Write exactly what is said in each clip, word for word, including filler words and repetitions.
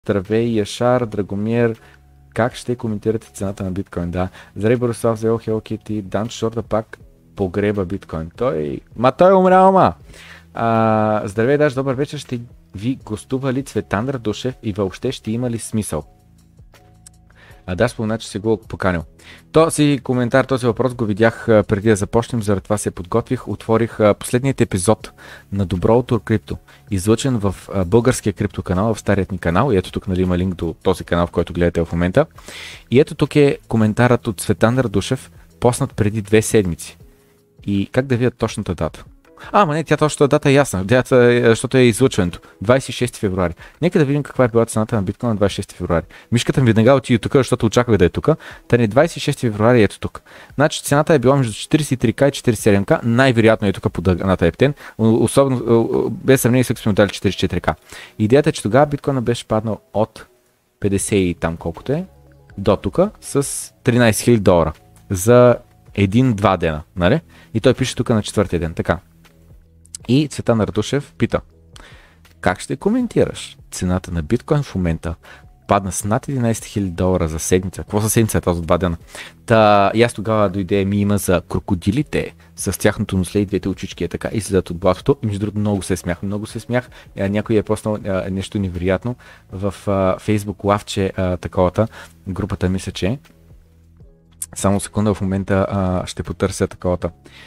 Здравей, Яшар, Драгомир. Как ще коментирате цената на биткоин? Да. Здравей, Борислав, за Hello Kitty. Дан Шорта пак погреба биткоин. Той... Ма той е умрял, ма! А, здравей, даже добър вечер. Ще ви гостува ли Цветан Радушев и въобще ще има ли смисъл? А да, спомена, че си го поканил. Този коментар, този въпрос го видях а, преди да започнем, заради това се подготвих. Отворих а, последният епизод на Доброто крипто, излъчен в а, българския крипто канал, в старият ни канал. И ето тук, нали, има линк до този канал, в който гледате в момента. И ето тук е коментарът от Цветан Радушев, поснат преди две седмици. И как да видят точната дата? А, ма не, тя точната дата е ясна, дата, защото е излъчването. двадесет и шести февруари. Нека да видим каква е била цената на биткоин на двадесет и шести февруари. Мишката ми веднага отиде тук, защото очаквах да е тук. Та не двадесет и шести февруари, ето тук. Значи цената е била между четиридесет и три ка и четиридесет и седем ка. Най-вероятно е тук по дъгната Ептен. Особено без сравнение с сме дали четиридесет и четири ка. Идеята е, че тогава биткоинът беше паднал от петдесет и там колкото е до тук с тринадесет хиляди долара за един-два дена, нали? И той пише тук на четвъртия ден. Така. И Цветан Радушев пита: как ще коментираш цената на биткоин в момента? Падна с над единадесет хиляди долара за седмица. Какво за седмица е този два дена? Та, и аз тогава дойде мима за крокодилите с тяхното носле и двете очички е така и слизат от блатото. И между другото много се смях, много се смях. Някой е поснал нещо невероятно в Facebook лавче таковата. Групата мисля, че само секунда, в момента а, ще потърся таковата.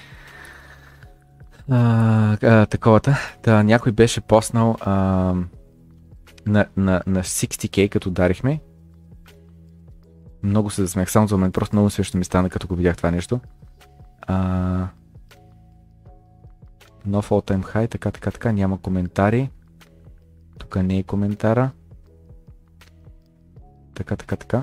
А, а, таковата. Да, някой беше поснал а, на, на, на шейсет кей, като дарихме. Много се засмях, само за мен, просто много също ми стана, като го видях това нещо. А, нов all time high, така, така, така, няма коментари. Тук не е коментара. Така, така, така.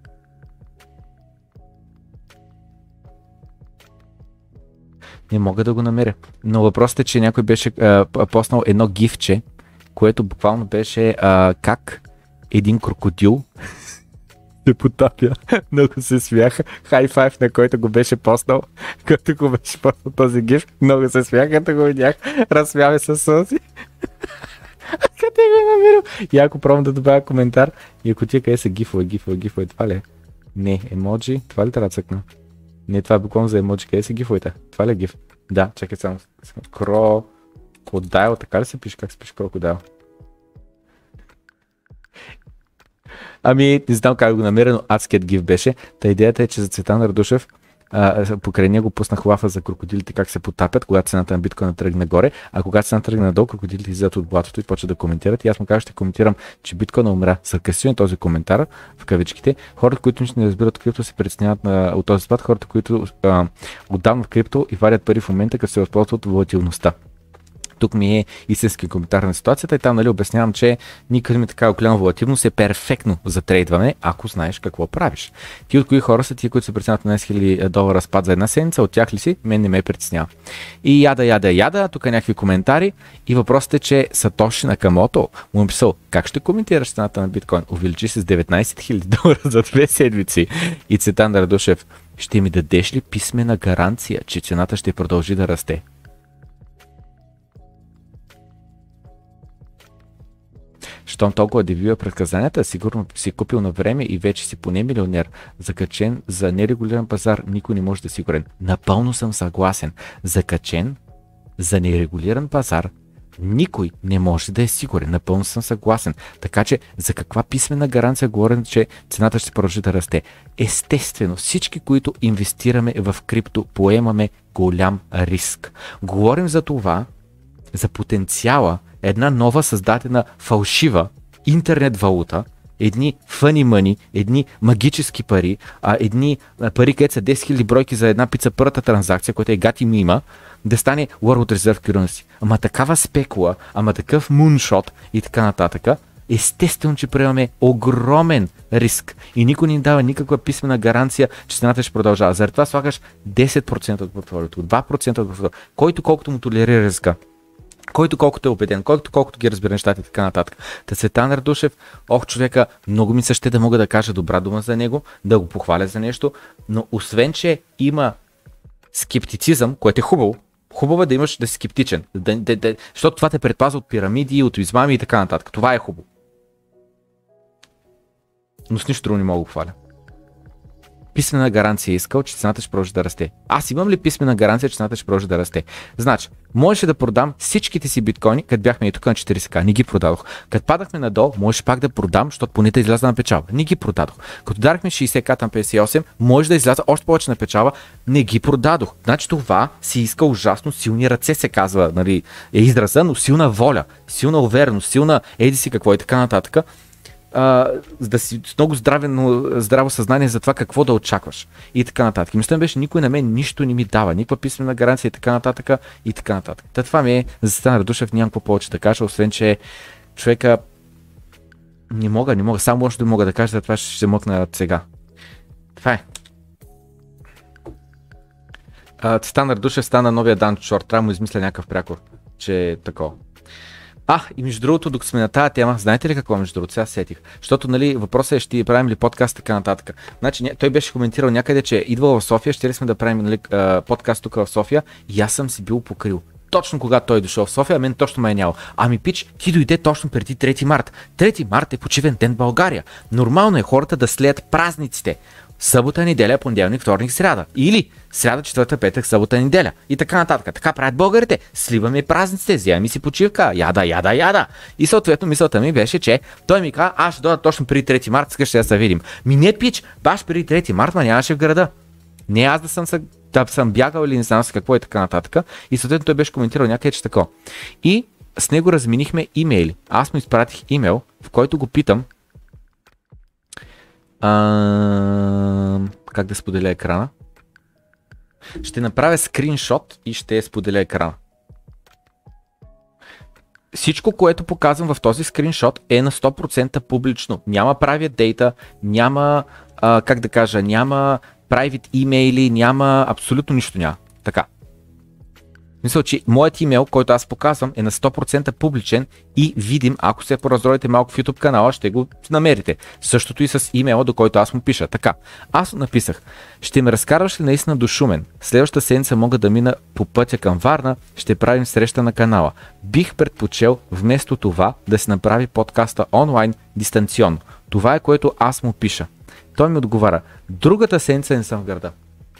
Не мога да го намеря. Но въпросът е, че някой беше а, поснал едно гифче, което буквално беше а, как един крокодил се потапя. Много се смяха. Хай файв, на който го беше поснал, като го беше поснал този гиф. Много се смяха, като го видях. Разсмяме със сълзи. Къде го намерил? И ако пробвам да добавя коментар, и ако тия къде са гифове, гифове, гифове, това ли е? Не, емоджи, това ли трябва да цъкна? Не, това е буквално за емоджи. Къде са гифовете? Това ли е гиф? Да, чакай само. Крокодайл, така ли се пише? Как се пише крокодайл? Ами, не знам как го намеря, но адският гиф беше. Та идеята е, че за Цветан Радушев а, покрай него пуснах лафа за крокодилите как се потапят, когато цената на биткоина тръгне нагоре, а когато цената тръгне надолу, крокодилите излизат от блатото и почват да коментират. И аз му казах, ще коментирам, че биткоина умря. Саркастичен този коментар в кавичките. Хората, които не разбират крипто, се притесняват на, от този спад. Хората, които а, отдавна в крипто и варят пари в момента, като се възползват от волатилността. Тук ми е истински коментар на ситуацията и там, нали, обяснявам, че никъде ми така голяма волатилност е перфектно за трейдване, ако знаеш какво правиш. Ти от кои хора са, ти, които се притесняват дванадесет хиляди долара спад за една седмица, от тях ли си? Мен не ме притеснява. И яда, яда, яда, тук някакви коментари и въпросът е, че Сатоши Накамото му е писал: как ще коментираш цената на биткоин? Увеличи се с деветнадесет хиляди долара за две седмици. И Цветан Радушев: ще ми дадеш ли писмена гаранция, че цената ще продължи да расте? Щом толкова дивива предсказанията, сигурно си купил на време и вече си поне милионер. Закачен за нерегулиран пазар, никой не може да е сигурен. Напълно съм съгласен. Закачен за нерегулиран пазар, никой не може да е сигурен. Напълно съм съгласен. Така че за каква писмена гаранция говорим, че цената ще продължи да расте? Естествено, всички, които инвестираме в крипто, поемаме голям риск. Говорим за това, за потенциала, една нова създадена фалшива интернет валута, едни funny money, едни магически пари, а едни пари, където са десет хиляди бройки за една пица, първата транзакция, която е гати мима, да стане World Reserve Currency. Ама такава спекула, ама такъв муншот и така нататък, естествено, че приемаме огромен риск и никой не дава никаква писмена гаранция, че цената ще продължава. Заради това слагаш десет процента от портфолиото, два процента от портфолиото, който колкото му толерира риска, който колкото е убеден, който колкото ги разбира нещата и така нататък. Та Цветан Радушев, ох, човека, много ми се ще да мога да кажа добра дума за него, да го похваля за нещо, но освен, че има скептицизъм, което е хубаво, хубаво е да имаш да си скептичен, да, да, да, защото това те предпазва от пирамиди, от измами и така нататък. Това е хубаво. но с нищо друго не мога да го хваля. Писмена гаранция е искал, че цената ще продължи да расте. Аз имам ли писмена гаранция, че цената ще продължи да расте? Значи, можеше да продам всичките си биткоини, като бяхме и тук на четирийсет хиляди, не ги продадох. Като падахме надолу, можеше пак да продам, защото поне да изляза на печалба. Не ги продадох. Като дарахме шейсет хиляди на петдесет и осем, може да изляза още повече на печалба, не ги продадох. Значи това си иска ужасно силни ръце, се казва, нали, е израза, но силна воля, силна увереност, силна еди си какво и така нататък. Uh, да си с много здравено, здраво съзнание за това какво да очакваш и така нататък. И мисля беше, никой на мен нищо не ми дава, никаква писмена гаранция и така нататък и така нататък. Та това ми е за Стан Радушев, нямам какво повече да кажа, освен че човека не мога, не мога, само още да мога да кажа, за това ще се мъкна сега. Това е. Uh, Стан Радушев стана новия Дан Шорт, трябва да му измисля някакъв прякор, че е такова. А, и между другото, докато сме на тази тема, знаете ли какво между другото, сега сетих? Защото, нали, въпросът е, ще правим ли подкаст, така нататък. Значи, той беше коментирал някъде, че е идвал в София, ще ли сме да правим, нали, подкаст тук в София, и аз съм си бил покрил. Точно когато той е дошъл в София, а мен точно ме е нямал. Ами пич, ти дойде точно преди трети март. трети март е почивен ден в България. Нормално е хората да слеят празниците. Събота, неделя, понеделник, вторник, сряда. Или сряда, четвърта, петък, събота, неделя. И така нататък. Така правят българите. Сливаме празниците, вземаме си почивка. Яда, яда, яда. И съответно мисълта ми беше, че той ми каза, аз ще дойда точно преди трети март, сега ще да се видим. Ми не пич, баш преди трети март, ма нямаше в града. Не аз да съм, да съм бягал или не знам с какво и така нататък. И съответно той беше коментирал някъде, че тако. И с него разменихме имейли. Аз му изпратих имейл, в който го питам А, как да споделя екрана? Ще направя скриншот и ще споделя екрана. Всичко, което показвам в този скриншот е на сто процента публично. Няма private data, няма, а, как да кажа, няма private имейли, няма абсолютно нищо няма. Така. Мисля, че моят имейл, който аз показвам, е на сто процента публичен и видим, ако се поразровите малко в YouTube канала, ще го намерите. Същото и с имейла, до който аз му пиша. Така, аз написах, ще ме разкарваш ли наистина до Шумен? Следващата седмица мога да мина по пътя към Варна, ще правим среща на канала. Бих предпочел вместо това да се направи подкаста онлайн дистанционно. Това е което аз му пиша. Той ми отговаря, другата седмица не съм в града.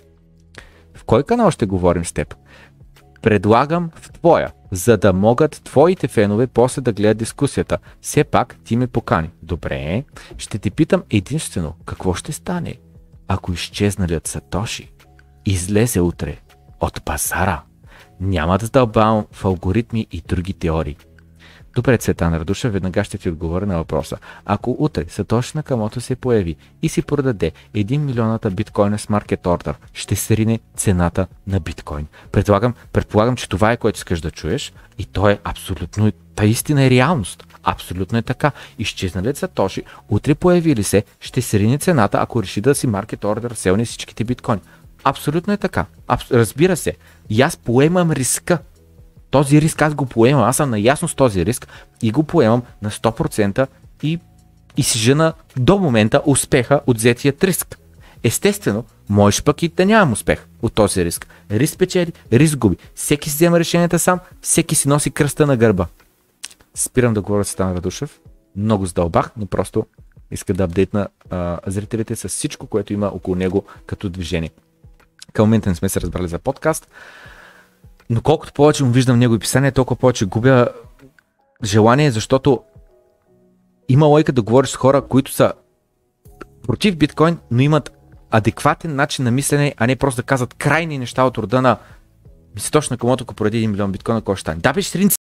В кой канал ще говорим с теб? Предлагам в твоя, за да могат твоите фенове после да гледат дискусията. Все пак ти ме покани. Добре, ще те питам единствено, какво ще стане, ако изчезналият Сатоши излезе утре от пазара? Няма да дълбавам в алгоритми и други теории. Добре, Цветан Радушев, веднага ще ти отговоря на въпроса. Ако утре Сатоши Накамото се появи и си продаде един милионата биткоина с маркет ордер, ще срине цената на биткоин. Предполагам, предполагам, че това е което искаш да чуеш и то е абсолютно, та истина е реалност. Абсолютно е така. Изчезналият Сатоши, утре появи ли се, ще срине цената, ако реши да си маркет ордер селне всичките биткоини. Абсолютно е така. Абс... Разбира се. И аз поемам риска. Този риск аз го поемам, аз съм наясно с този риск и го поемам на сто процента и, и си жена до момента успеха от взетият риск. Естествено, можеш пък и да нямам успех от този риск. Риск печели, риск губи. Всеки си взема решенията сам, всеки си носи кръста на гърба. Спирам да говоря с Стан Радушев. Много задълбах, но просто иска да апдейтна а, зрителите с всичко, което има около него като движение. Към момента не сме се разбрали за подкаст. Но колкото повече му виждам негови писания, толкова повече губя желание, защото има логика да говориш с хора, които са против биткоин, но имат адекватен начин на мислене, а не просто да казват крайни неща от рода на Сатоши Накамото, ако поради един милион биткоина, какво ще стане? Да, беше срин